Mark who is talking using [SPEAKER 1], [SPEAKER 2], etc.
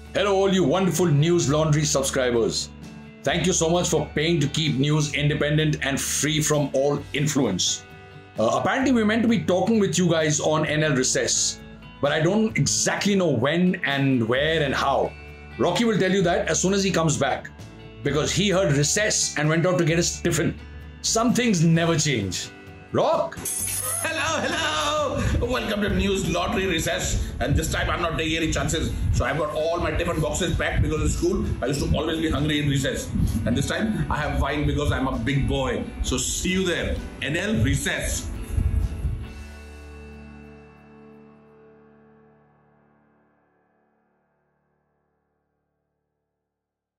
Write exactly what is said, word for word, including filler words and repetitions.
[SPEAKER 1] Hello, all you wonderful News Laundry subscribers. Thank you so much for paying to keep news independent and free from all influence. Uh, apparently, we're meant to be talking with you guys on N L Recess, but I don't exactly know when and where and how. Rocky will tell you that as soon as he comes back, because he heard recess and went out to get his tiffin. Some things never change. Rock!
[SPEAKER 2] Hello, hello! Welcome to News Lottery Recess. And this time I'm not taking any chances. So I've got all my tiffin boxes packed because in school I used to always be hungry in recess. And this time I have wine because I'm a big boy. So see you there. N L Recess.